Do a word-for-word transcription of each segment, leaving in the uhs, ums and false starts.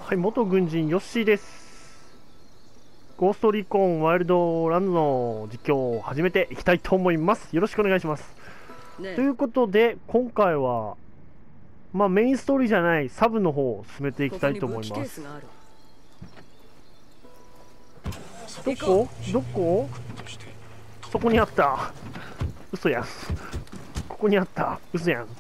はい、元軍人ヨッシーです。ゴーストリコンワイルドランドの実況を始めていきたいと思います。よろしくお願いします。ね、ということで今回はまあメインストーリーじゃないサブの方を進めていきたいと思います。どこどこそこにあった。嘘やん。ここにあった。嘘やん。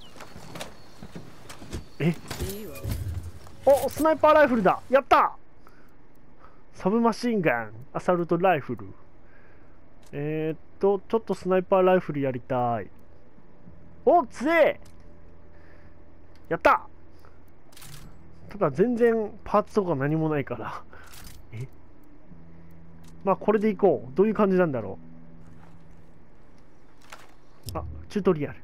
えお、スナイパーライフルだ。やった。サブマシンガンアサルトライフル。えー、っとちょっとスナイパーライフルやりたい。お、強え。やった。ただ全然パーツとか何もないからえまあこれでいこう。どういう感じなんだろう。あ、チュートリアル。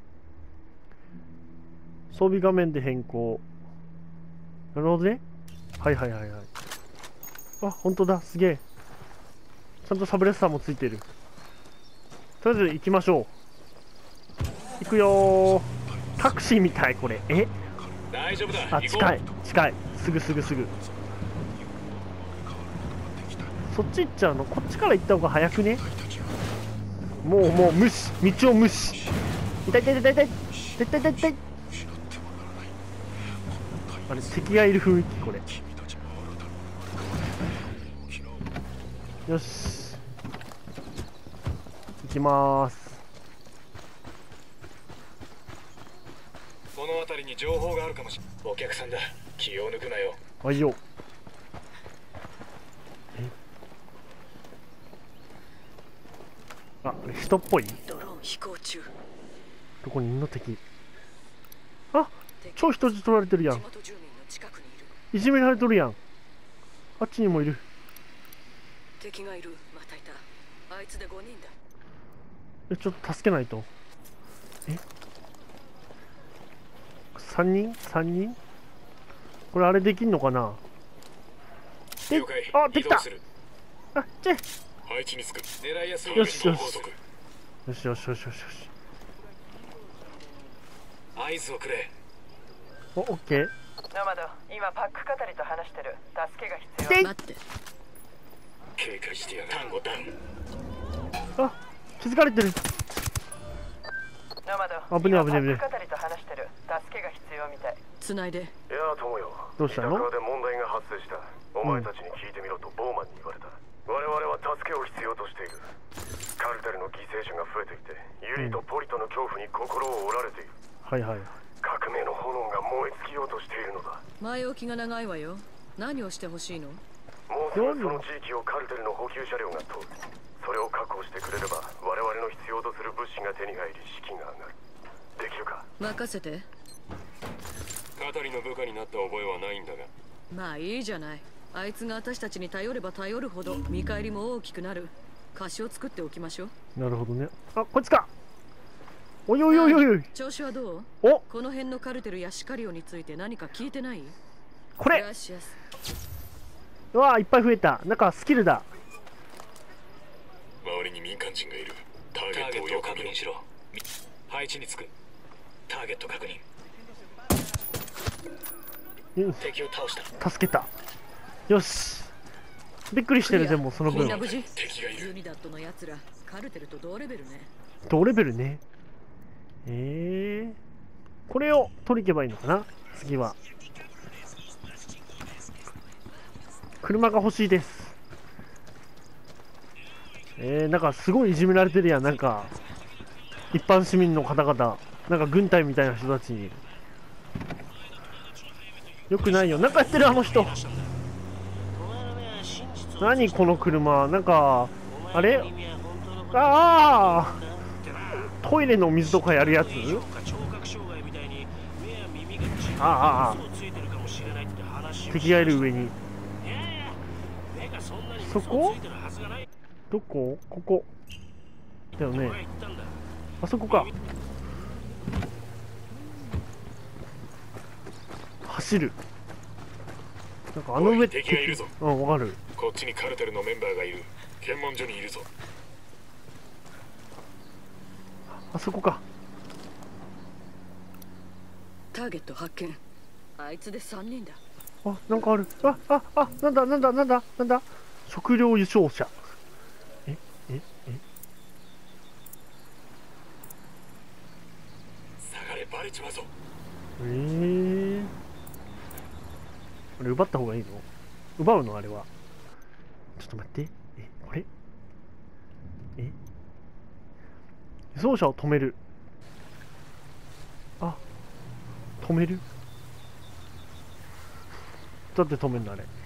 装備画面で変更。なるほどね。はいはいはいはい。あ、本当だ。すげえ。ちゃんとサブレッサーもついてる。とりあえず行きましょう。行くよー。タクシーみたいこれ。え大丈夫だ。 あ、近い近い。すぐすぐすぐ。そっち行っちゃうの。こっちから行った方が早くね。もうもう無視。道を無視。痛い痛い痛い痛い痛い痛い痛い痛い。あれ敵がいる雰囲気これ。よし行きまーす。 この辺りに情報があるかもしれない。お客さんだ。気を抜くなよ。 はいよ。えあ、人っぽい。 ドローン飛行中。 どこにいんの敵。あ、超人質取られてるやん。いじめられとるやん。あっちにもいる。 敵がいる。またいた。あいつでごにんだ。 え、ちょっと助けないと。えさんにん ?さん 人これあれできんのかな。で、あ、できた。あ、ちぇ配置につく。狙いやすい。 よしよしよしよしよしよしよし。 合図をくれ。 お、オッケー。 ノマド、今パック語りと話してる。助けが必要。 待って。 警戒してやがる。タンゴダウあ、 ン。 気づかれてる。 ノマド、 危ね危ね危ね。 パック語りと話してる。助けが必要みたい。 繋いで。 いやあ、友よ。 どうしたの？ 板倉で問題が発生した。お前たちに聞いてみろとボーマンに言われた。我々は助けを必要としている。カルテルの犠牲者が増えていて、ユリとポリとの恐怖に心を折られている。 はいはい。 革命の炎が燃え尽きようとしているのだ。 前置きが長いわよ。何をしてほしいの？ もうすぐその地域をカルテルの補給車両が通る。それを確保してくれれば我々の必要とする物資が手に入り士気が上がる。できるか？ 任せて。 カタリの部下になった覚えはないんだが。 まあいいじゃない。あいつが私たちに頼れば頼るほど見返りも大きくなる。貸しを作っておきましょう。 なるほどね。あ、こいつか。おいおいおいおいおい。 調子はどう？ お、 この辺のカルテルやシカリオについて何か聞いてない？ これ。 よしよし。 うわー、いっぱい増えた。なんかスキルだ。 周りに民間人がいる。ターゲットをよく確認しろ。配置につく。ターゲット確認。 うん、 敵を倒した。 助けた。よし。びっくりしてる。でもその分。 みんな無事？ 敵がいる。 ユニダットのやつらカルテルと同レベルね。 同レベルね。えー、これを取り行けばいいのかな。次は車が欲しいです。えー、なんかすごいいじめられてるやん。なんか一般市民の方々、なんか軍隊みたいな人たちに。よくないよ。なんかやってるあの人。何この車。なんかあれ、ああトイレの水とかやるやつ。ああああ敵がいる上に。そこどこ？ここだよね。あそこか。走る。なんかあの上敵がいるぞ。 うん、わかる。 こっちにカルテルのメンバーがいる。検問所にいるぞ。 あそこか。 ターゲット発見。あいつでさんにんだ。 あ、なんかある。あ、あ、あ、なんだなんだなんだなんだ。食料輸送車。え、え、え。 下がれ、バレちまうぞ。 えー、あれ奪った方がいいの？奪うのあれは。ちょっと待って。え、これえ輸送車を止める。あ、止める。どうやって止めるのあれ。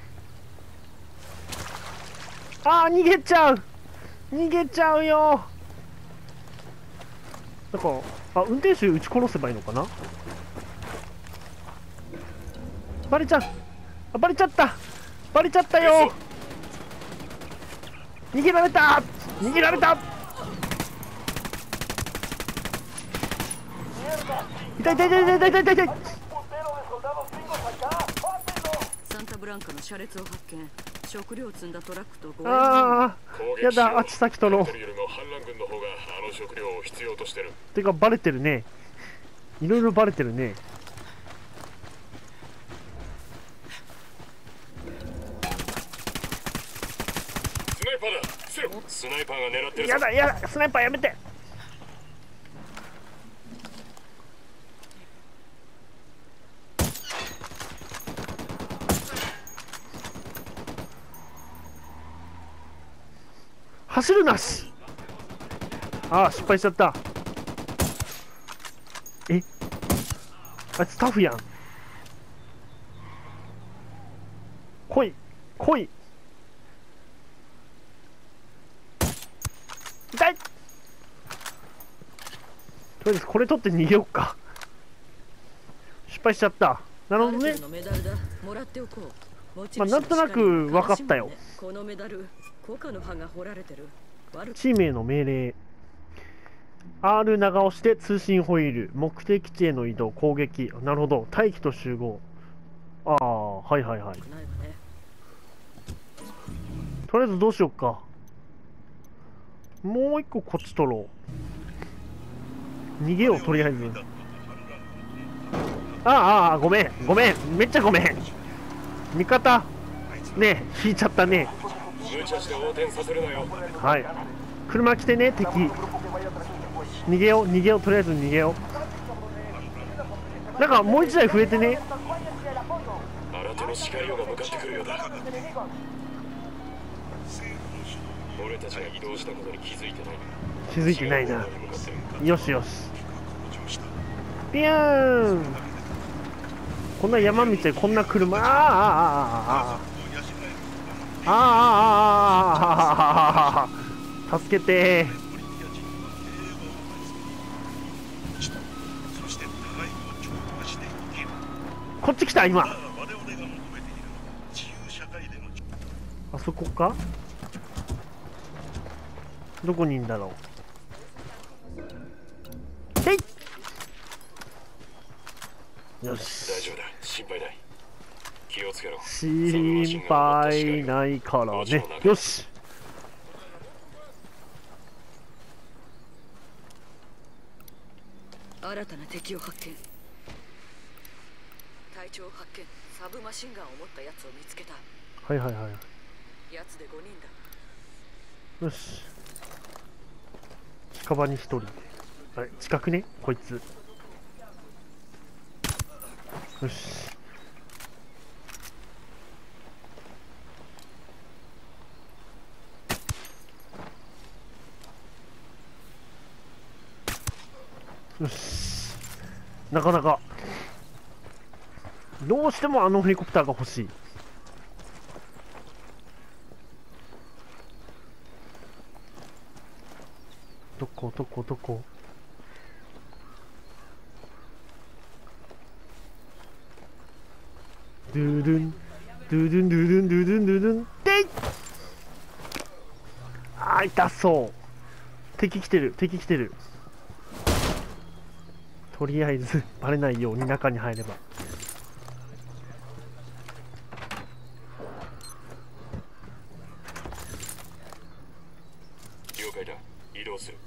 あー、逃げちゃう逃げちゃうよ。なんか、あ、運転手撃ち殺せばいいのかな。バレちゃう。あ、バレちゃったバレちゃったよ。逃げられた逃げられた。痛い痛い痛い痛い痛い痛い痛い。 サンタブランカの車列を発見。食料を積んだトラックとごえんああ、やだ、あっち先取ろう。 カルテルよりも反乱軍の方があの食料を必要としてる。 てかバレてるね。いろいろバレてるね。 スナイパーだ。伏せろ。スナイパーが狙ってるぞ。 やだやだ、スナイパーやめて。走るなし。ああ、失敗しちゃった。え、あいつタフやん。来い来い。痛い。とりあえずこれ取って逃げようか。失敗しちゃった。なるほどね。まあなんとなく分かったよ。 このメダル、コカの葉が彫られてる。 チームへの命令。 アール 長押して通信ホイール。目的地への移動、攻撃。なるほど。待機と集合。ああ、はいはいはい。とりあえずどうしようか。もう一個こっち取ろう。逃げよう、とりあえず。ああ、ああ、ごめん、ごめん、めっちゃごめん。味方、ねえ、引いちゃったね。 無茶して横転させるなよ。 はい。車来てね、敵。逃げよう、逃げよう、とりあえず逃げよう。なんかもう一台増えてね。 新手のシカリオが向かってくるようだ。俺たちが移動したことに気づいてない。 気づいてないな。よしよし。ピューン。こんな山道でこんな車。あああああああああああ、助けてー。こっち来た今。あそこか。どこにいんだろう。へい。よし。 大丈夫だ。心配ない。気をつけろ。 心配ないからね。よし。 新たな敵を発見。隊長を発見。サブマシンガンを持ったやつを見つけた。 はいはいはい。 やつでごにんだ。 よし。近場にひとり。あれ、近くねこいつ。よし。よし。なかなかどうしてもあのヘリコプターが欲しい。どこどこどこ。ドゥドゥンドゥドゥンドゥドゥンドゥドゥンドゥドゥンでい。あー痛そう。敵来てる敵来てる。とりあえずバレないように中に入れば。 了解だ。移動する。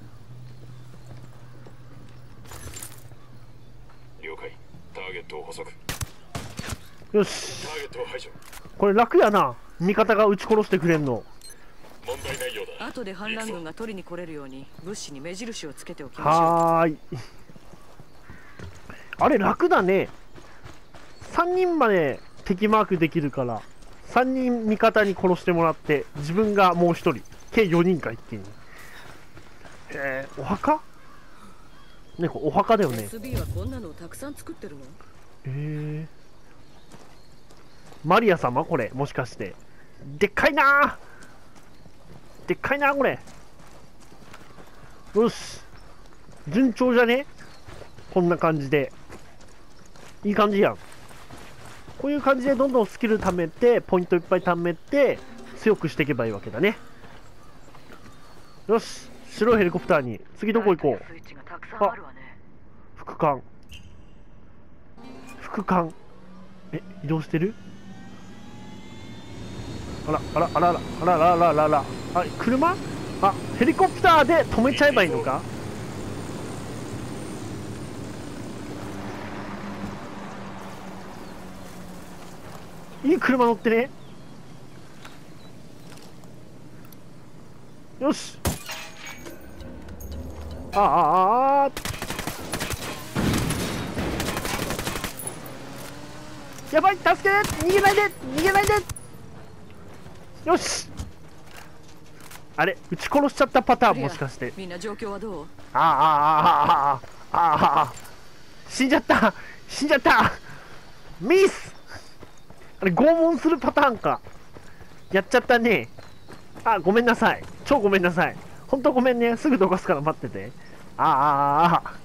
了解。ターゲットを捕捉。 よし、 ターゲットを排除。 これ楽やな、味方が撃ち殺してくれんの。 問題ないようだ。 後で反乱軍が取りに来れるように物資に目印をつけておきましょう。 はーい。あれ楽だね。さんにんまで敵マークできるからさんにん味方に殺してもらって自分がもうひとり、計よにんか一気に。えー、お墓ね、これお墓だよね。 エスビー はこんなのをたくさん作ってるの？ えー、マリア様これもしかして。でっかいなー、でっかいなーこれ。よし、順調じゃね、こんな感じでいい感じやん。こういう感じでどんどんスキル貯めてポイントいっぱい貯めて強くしていけばいいわけだね。よし、白いヘリコプターに次どこ行こう。あ、副艦、副艦、え、移動してる。あらあらあらあらあらあらあらあらあら、あ、車、あ、ヘリコプターで止めちゃえばいいのか。いい車乗ってね。よし、ああああ、やばい、助けて、逃げないで逃げないで。よし、あれ、撃ち殺しちゃったパターン、もしかして。 みんな状況はどう？ ああああああああ、死んじゃった、死んじゃった、ミス。あれ、拷問するパターンか。やっちゃったね。あ、ごめんなさい、超ごめんなさい、ほんとごめんね、すぐどかすから待ってて。ああああああ、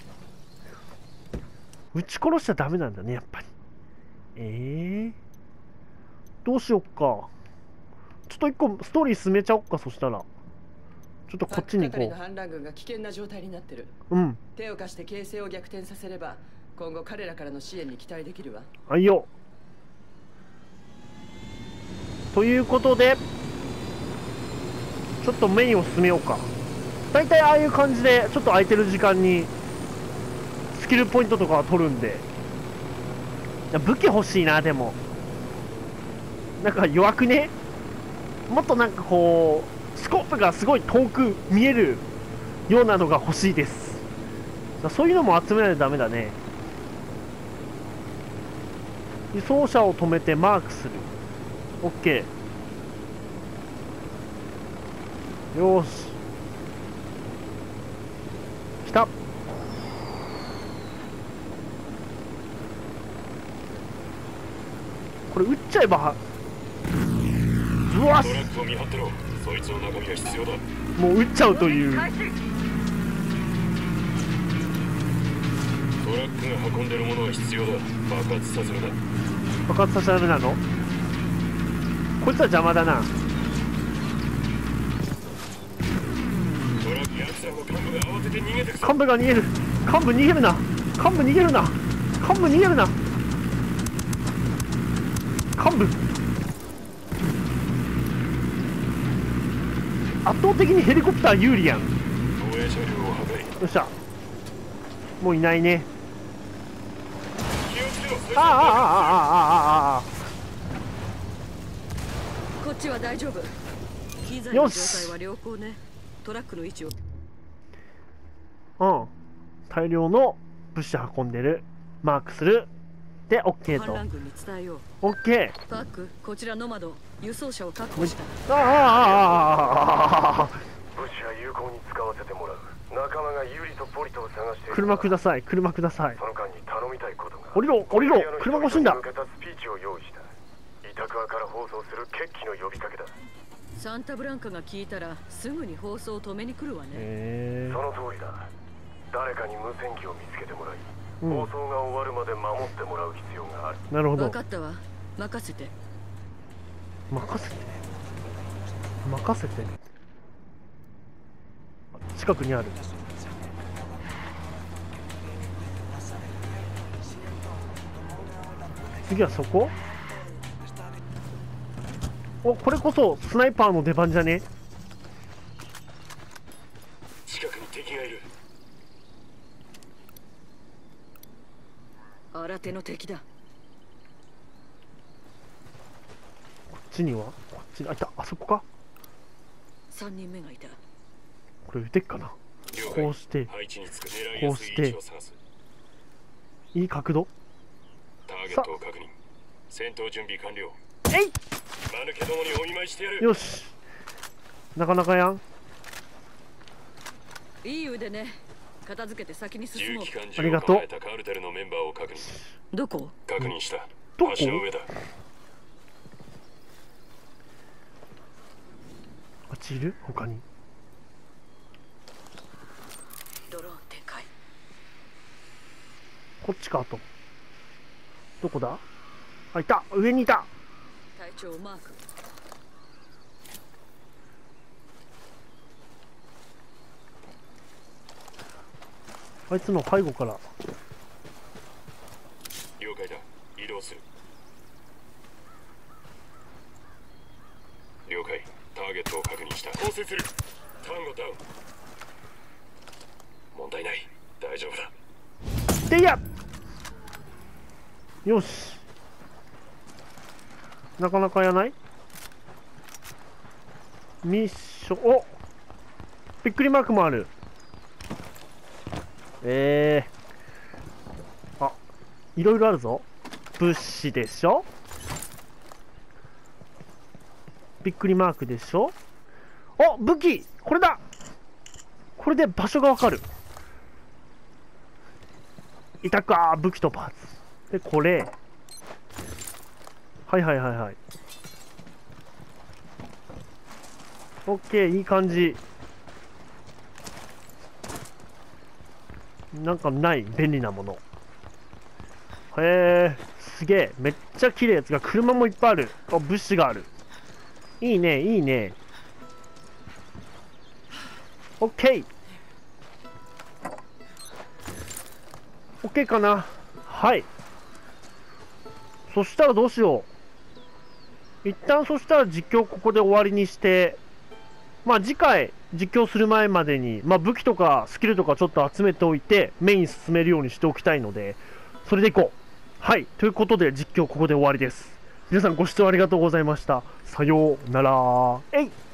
撃ち殺しちゃダメなんだね、やっぱり。ええー、どうしよっか。ちょっと一個ストーリー進めちゃおっか。そしたらちょっとこっちに行こう。 反乱軍が危険な状態になってる。 うん、 手を貸して形勢を逆転させれば今後彼らからの支援に期待できるわ。 はいよ。ということでちょっとメインを進めようか。だいたいああいう感じでちょっと空いてる時間にスキルポイントとかは取るんで。いや、武器欲しいな。でもなんか弱くね。もっとなんかこうスコープがすごい遠く見えるようなのが欲しいです。そういうのも集めないとダメだね。輸送車を止めてマークする。 OK。 よーし、来た。これ撃っちゃえば、うわっ、 トラックを見張ってろ。そいつの中身が必要だ。 もう撃っちゃうという。 トラックが運んでるものは必要だ。爆発させるな。 爆発させられなの。こいつは邪魔だな。 トラック、ヤツらの幹部が慌てて逃げてくぞ。 幹部が逃げる。幹部逃げるな。幹部逃げるな。幹部逃げるな。幹部、圧倒的にヘリコプター有利やん。よ護衛車両を破壊。 っしゃ、もういないね。 気をつけろ。そいつああああああはあああ、 こっちは大丈夫。機材よの状し態は良好ね。トラックの位置を。 うん、大量の物資運んでる。マークするで OK と。 反乱軍に伝えよう。 OK。 パック、こちらノマド、輸送車を確保した。 ああああああ、 物資は有効に使わせてもらう。仲間がユリとポリトを探している。 車ください、車ください。 その間に頼みたいことが。 降りろ降りろ、車欲しいんだ。 向けたスピーチを用意した。イタクアから放送する決起の呼びかけだ。 サンタブランカが聞いたらすぐに放送を止めに来るわね。 へえその通りだ。誰かに無線機を見つけてもらい、 うん、 放送が終わるまで守ってもらう必要がある。 なるほど。 分かったわ、任せて。 任せて任せて。近くにある。次はそこ。お、これこそスナイパーの出番じゃね。 近くに敵がいる。 新手の敵だ。 ちにはこっちにあいた。あそこか。 さんにんめがいた。 これ撃てっかな。こうして配置につく。狙いこうしてやすい位置を探す。 いい角度。 ターゲットを確認。戦闘準備完了。 えい、 間抜けどもにお見舞いしてやる。 よし。なかなかやん。 いい腕ね。片付けて先に進もう。 重機関あ銃をりがとう構えたカルテルのメンバーを確認。 どこ？ 確認した。 どこ？ 橋の上だ。 あっちいる？他に。 ドローン展開。 こっちか。あとどこだ。あ、いた。上にいた。 隊長をマーク。 あいつの背後から。 了解だ。移動する。了解。ターゲットを確認した。構成する。タンゴダウン。問題ない。大丈夫だ。 でいや。よし。なかなかやない。ミッション。お、びっくりマークもある。えー、あ、いろいろあるぞ。物資でしょ。びっくりマークでしょ。お、武器これだ。これで場所がわかる。いたか、武器とパーツで、これ。はいはいはいはい。オッケー、いい感じ。なんかない便利なもの。へえ、すげえ。めっちゃ綺麗やつが、車もいっぱいある。あ、物資がある。いいね、いいね。オッケー。オッケーかな。はい。そしたらどうしよう。一旦そしたら実況ここで終わりにして、まあ次回実況する前までに、まあ武器とかスキルとかちょっと集めておいて、メイン進めるようにしておきたいので、それでいこう。はい。ということで実況ここで終わりです。皆さんご視聴ありがとうございました。さようなら。えい。